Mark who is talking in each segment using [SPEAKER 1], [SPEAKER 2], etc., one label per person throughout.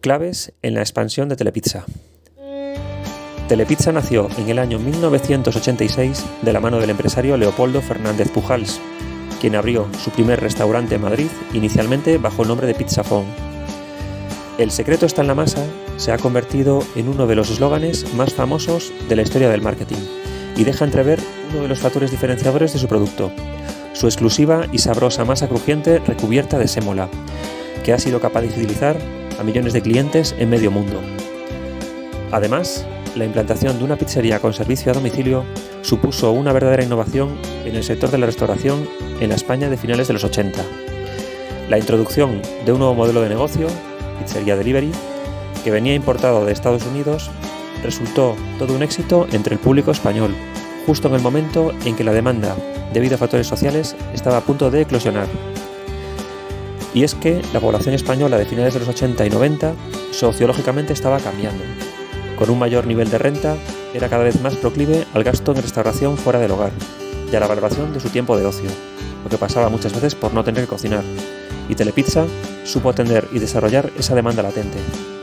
[SPEAKER 1] Claves en la expansión de Telepizza. Telepizza nació en el año 1986 de la mano del empresario Leopoldo Fernández Pujals, quien abrió su primer restaurante en Madrid, inicialmente bajo el nombre de Pizzafón. El secreto está en la masa se ha convertido en uno de los eslóganes más famosos de la historia del marketing y deja entrever uno de los factores diferenciadores de su producto, su exclusiva y sabrosa masa crujiente recubierta de sémola, que ha sido capaz de fidelizar a millones de clientes en medio mundo. Además, la implantación de una pizzería con servicio a domicilio supuso una verdadera innovación en el sector de la restauración en la España de finales de los 80. La introducción de un nuevo modelo de negocio, pizzería delivery, que venía importado de Estados Unidos, resultó todo un éxito entre el público español, justo en el momento en que la demanda, debido a factores sociales, estaba a punto de eclosionar. Y es que la población española de finales de los 80 y 90 sociológicamente estaba cambiando. Con un mayor nivel de renta, era cada vez más proclive al gasto en restauración fuera del hogar y a la valoración de su tiempo de ocio, lo que pasaba muchas veces por no tener que cocinar, y Telepizza supo atender y desarrollar esa demanda latente.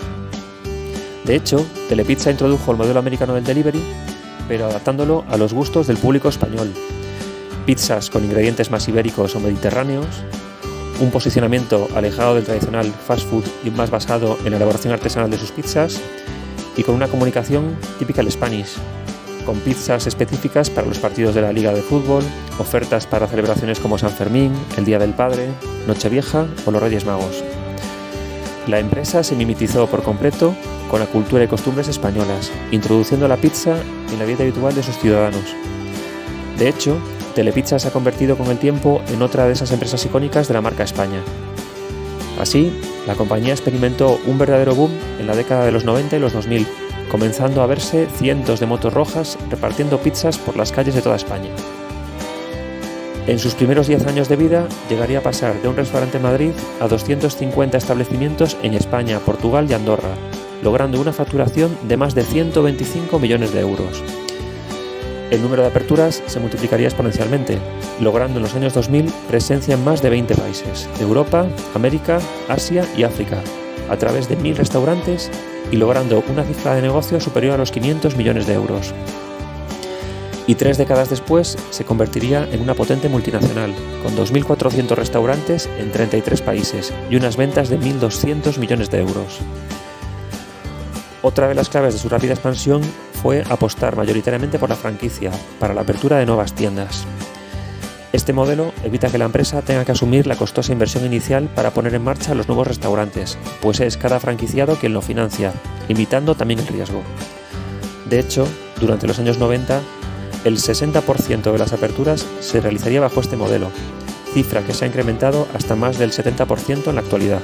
[SPEAKER 1] De hecho, Telepizza introdujo el modelo americano del delivery, pero adaptándolo a los gustos del público español. Pizzas con ingredientes más ibéricos o mediterráneos, un posicionamiento alejado del tradicional fast food y más basado en la elaboración artesanal de sus pizzas, y con una comunicación típica del Spanish, con pizzas específicas para los partidos de la Liga de Fútbol, ofertas para celebraciones como San Fermín, el Día del Padre, Nochevieja o los Reyes Magos. La empresa se mimetizó por completo con la cultura y costumbres españolas, introduciendo la pizza en la dieta habitual de sus ciudadanos. De hecho, Telepizza se ha convertido con el tiempo en otra de esas empresas icónicas de la marca España. Así, la compañía experimentó un verdadero boom en la década de los 90 y los 2000, comenzando a verse cientos de motos rojas repartiendo pizzas por las calles de toda España. En sus primeros 10 años de vida, llegaría a pasar de un restaurante en Madrid a 250 establecimientos en España, Portugal y Andorra, logrando una facturación de más de 125 millones de euros. El número de aperturas se multiplicaría exponencialmente, logrando en los años 2000 presencia en más de 20 países, Europa, América, Asia y África, a través de 1000 restaurantes y logrando una cifra de negocio superior a los 500 millones de euros. Y 3 décadas después se convertiría en una potente multinacional, con 2.400 restaurantes en 33 países y unas ventas de 1.200 millones de euros. Otra de las claves de su rápida expansión fue apostar mayoritariamente por la franquicia, para la apertura de nuevas tiendas. Este modelo evita que la empresa tenga que asumir la costosa inversión inicial para poner en marcha los nuevos restaurantes, pues es cada franquiciado quien lo financia, limitando también el riesgo. De hecho, durante los años 90, el 60% de las aperturas se realizaría bajo este modelo, cifra que se ha incrementado hasta más del 70% en la actualidad.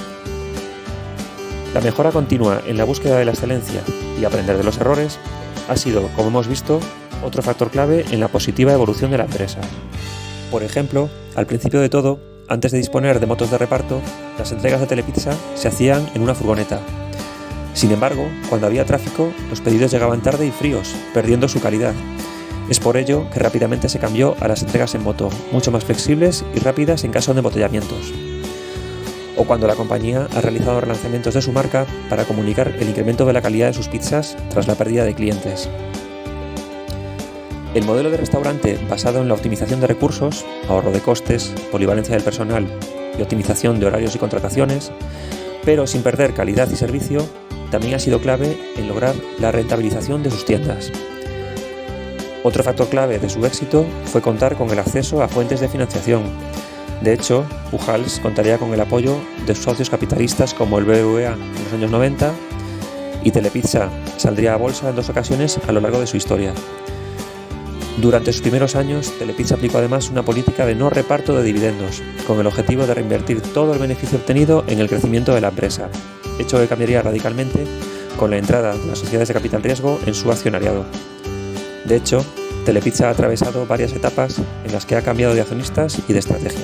[SPEAKER 1] La mejora continua en la búsqueda de la excelencia y aprender de los errores ha sido, como hemos visto, otro factor clave en la positiva evolución de la empresa. Por ejemplo, al principio de todo, antes de disponer de motos de reparto, las entregas de Telepizza se hacían en una furgoneta. Sin embargo, cuando había tráfico, los pedidos llegaban tarde y fríos, perdiendo su calidad. Es por ello que rápidamente se cambió a las entregas en moto, mucho más flexibles y rápidas en caso de embotellamientos. O cuando la compañía ha realizado relanzamientos de su marca para comunicar el incremento de la calidad de sus pizzas tras la pérdida de clientes. El modelo de restaurante basado en la optimización de recursos, ahorro de costes, polivalencia del personal y optimización de horarios y contrataciones, pero sin perder calidad y servicio, también ha sido clave en lograr la rentabilización de sus tiendas. Otro factor clave de su éxito fue contar con el acceso a fuentes de financiación. De hecho, Pujals contaría con el apoyo de socios capitalistas como el BBVA en los años 90 y Telepizza saldría a bolsa en 2 ocasiones a lo largo de su historia. Durante sus primeros años, Telepizza aplicó además una política de no reparto de dividendos, con el objetivo de reinvertir todo el beneficio obtenido en el crecimiento de la empresa, hecho que cambiaría radicalmente con la entrada de las sociedades de capital riesgo en su accionariado. De hecho, Telepizza ha atravesado varias etapas en las que ha cambiado de accionistas y de estrategia.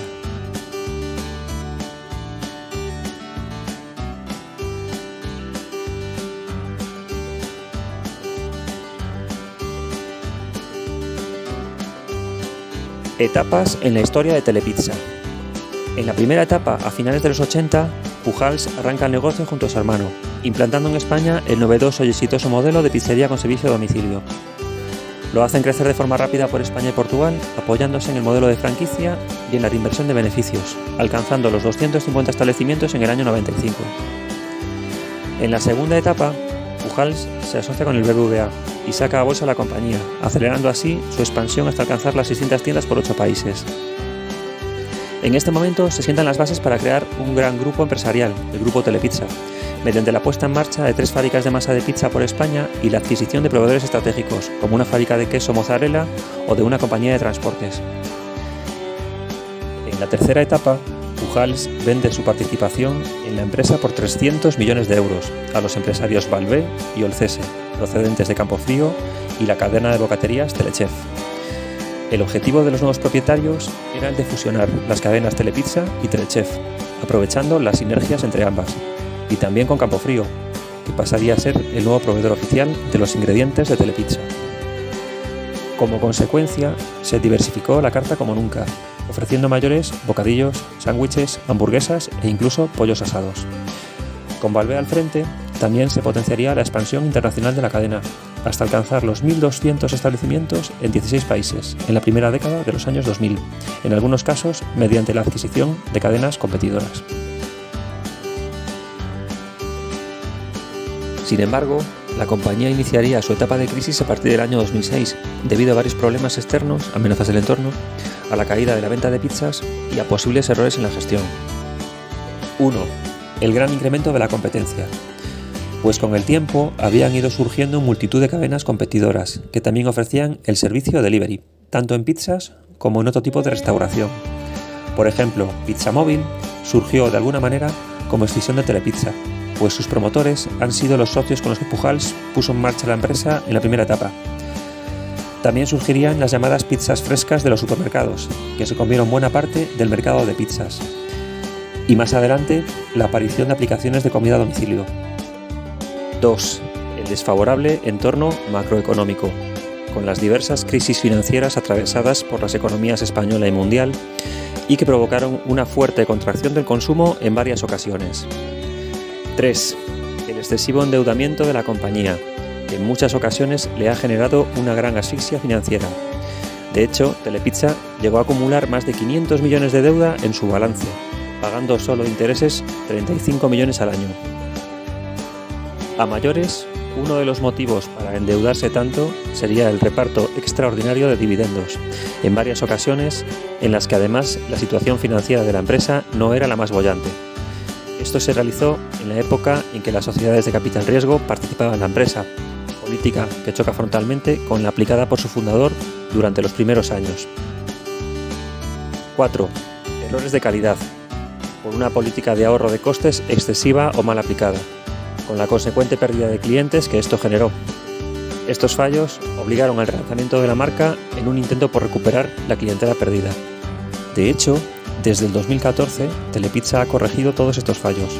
[SPEAKER 1] Etapas en la historia de Telepizza. En la primera etapa, a finales de los 80, Pujals arranca el negocio junto a su hermano, implantando en España el novedoso y exitoso modelo de pizzería con servicio a domicilio. Lo hacen crecer de forma rápida por España y Portugal, apoyándose en el modelo de franquicia y en la reinversión de beneficios, alcanzando los 250 establecimientos en el año 95. En la segunda etapa, Pujals se asocia con el BBVA y saca a bolsa la compañía, acelerando así su expansión hasta alcanzar las 600 tiendas por 8 países. En este momento se sientan las bases para crear un gran grupo empresarial, el Grupo Telepizza, mediante la puesta en marcha de 3 fábricas de masa de pizza por España y la adquisición de proveedores estratégicos, como una fábrica de queso mozzarella o de una compañía de transportes. En la tercera etapa, Pujals vende su participación en la empresa por 300 millones de euros a los empresarios Valvé y Olcese, procedentes de Campofrío y la cadena de bocaterías Telechef. El objetivo de los nuevos propietarios era el de fusionar las cadenas Telepizza y Telechef, aprovechando las sinergias entre ambas, y también con Campofrío, que pasaría a ser el nuevo proveedor oficial de los ingredientes de Telepizza. Como consecuencia, se diversificó la carta como nunca, ofreciendo mayores bocadillos, sándwiches, hamburguesas e incluso pollos asados. Con Valvé al frente, también se potenciaría la expansión internacional de la cadena, hasta alcanzar los 1.200 establecimientos en 16 países en la primera década de los años 2000, en algunos casos mediante la adquisición de cadenas competidoras. Sin embargo, la compañía iniciaría su etapa de crisis a partir del año 2006, debido a varios problemas externos, amenazas del entorno, a la caída de la venta de pizzas y a posibles errores en la gestión. 1. El gran incremento de la competencia. Pues con el tiempo habían ido surgiendo multitud de cadenas competidoras que también ofrecían el servicio delivery, tanto en pizzas como en otro tipo de restauración. Por ejemplo, Pizza Móvil surgió de alguna manera como escisión de Telepizza, pues sus promotores han sido los socios con los que Pujals puso en marcha la empresa en la primera etapa. También surgirían las llamadas pizzas frescas de los supermercados, que se comieron buena parte del mercado de pizzas. Y más adelante, la aparición de aplicaciones de comida a domicilio. 2. El desfavorable entorno macroeconómico, con las diversas crisis financieras atravesadas por las economías española y mundial y que provocaron una fuerte contracción del consumo en varias ocasiones. 3. El excesivo endeudamiento de la compañía, que en muchas ocasiones le ha generado una gran asfixia financiera. De hecho, Telepizza llegó a acumular más de 500 millones de deuda en su balance, pagando solo intereses 35 millones al año. A mayores, uno de los motivos para endeudarse tanto sería el reparto extraordinario de dividendos, en varias ocasiones en las que además la situación financiera de la empresa no era la más boyante. Esto se realizó en la época en que las sociedades de capital riesgo participaban en la empresa, política que choca frontalmente con la aplicada por su fundador durante los primeros años. 4. Errores de calidad, por una política de ahorro de costes excesiva o mal aplicada, con la consecuente pérdida de clientes que esto generó. Estos fallos obligaron al relanzamiento de la marca en un intento por recuperar la clientela perdida. De hecho, desde el 2014, Telepizza ha corregido todos estos fallos.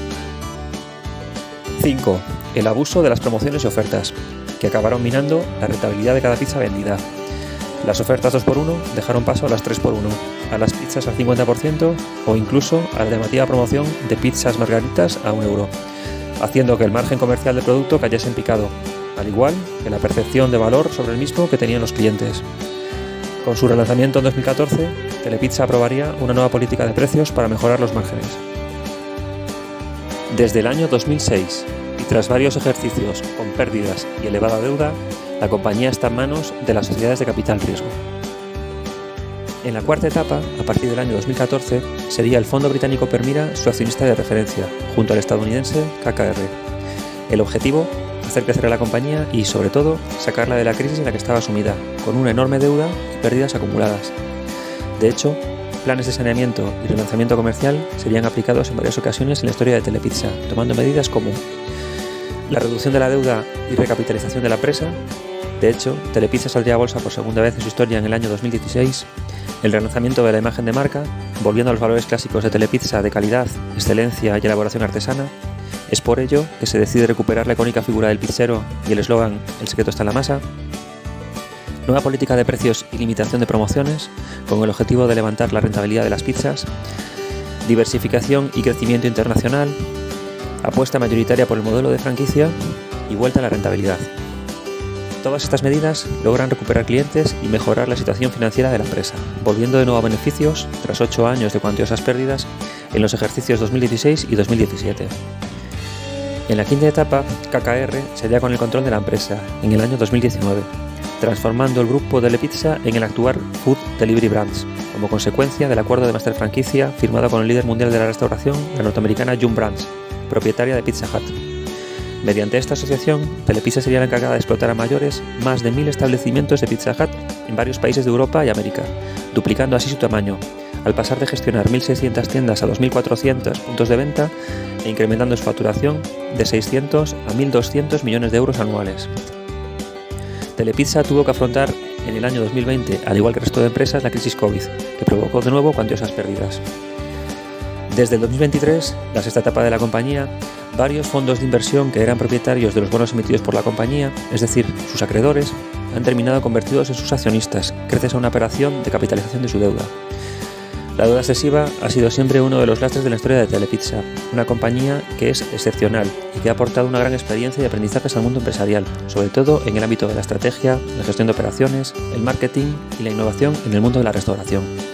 [SPEAKER 1] 5. El abuso de las promociones y ofertas, que acabaron minando la rentabilidad de cada pizza vendida. Las ofertas 2x1 dejaron paso a las 3x1, a las pizzas al 50% o incluso a la llamativa promoción de pizzas margaritas a 1 euro, haciendo que el margen comercial del producto cayese en picado, al igual que la percepción de valor sobre el mismo que tenían los clientes. Con su relanzamiento en 2014, Telepizza aprobaría una nueva política de precios para mejorar los márgenes. Desde el año 2006, y tras varios ejercicios con pérdidas y elevada deuda, la compañía está en manos de las sociedades de capital riesgo. En la cuarta etapa, a partir del año 2014, sería el fondo británico Permira su accionista de referencia, junto al estadounidense KKR. El objetivo, hacer crecer a la compañía y, sobre todo, sacarla de la crisis en la que estaba sumida, con una enorme deuda y pérdidas acumuladas. De hecho, planes de saneamiento y relanzamiento comercial serían aplicados en varias ocasiones en la historia de Telepizza, tomando medidas como la reducción de la deuda y recapitalización de la empresa. De hecho, Telepizza saldría a bolsa por segunda vez en su historia en el año 2016, el relanzamiento de la imagen de marca, volviendo a los valores clásicos de Telepizza de calidad, excelencia y elaboración artesana. Es por ello que se decide recuperar la icónica figura del pizzero y el eslogan "El secreto está en la masa". Nueva política de precios y limitación de promociones, con el objetivo de levantar la rentabilidad de las pizzas. diversificación y crecimiento internacional, apuesta mayoritaria por el modelo de franquicia y vuelta a la rentabilidad. Todas estas medidas logran recuperar clientes y mejorar la situación financiera de la empresa, volviendo de nuevo a beneficios tras 8 años de cuantiosas pérdidas en los ejercicios 2016 y 2017. En la quinta etapa, KKR se halla con el control de la empresa en el año 2019, transformando el grupo Telepizza en el actual Food Delivery Brands, como consecuencia del acuerdo de master franquicia firmado con el líder mundial de la restauración, la norteamericana Yum! Brands, propietaria de Pizza Hut. Mediante esta asociación, Telepizza sería la encargada de explotar a mayores más de 1.000 establecimientos de Pizza Hut en varios países de Europa y América, duplicando así su tamaño, al pasar de gestionar 1.600 tiendas a 2.400 puntos de venta e incrementando su facturación de 600 a 1.200 millones de euros anuales. Telepizza tuvo que afrontar en el año 2020, al igual que el resto de empresas, la crisis COVID, que provocó de nuevo cuantiosas pérdidas. Desde el 2023, la sexta etapa de la compañía, varios fondos de inversión que eran propietarios de los bonos emitidos por la compañía, es decir, sus acreedores, han terminado convertidos en sus accionistas, gracias a una operación de capitalización de su deuda. La deuda excesiva ha sido siempre uno de los lastres de la historia de Telepizza, una compañía que es excepcional y que ha aportado una gran experiencia y aprendizajes al mundo empresarial, sobre todo en el ámbito de la estrategia, la gestión de operaciones, el marketing y la innovación en el mundo de la restauración.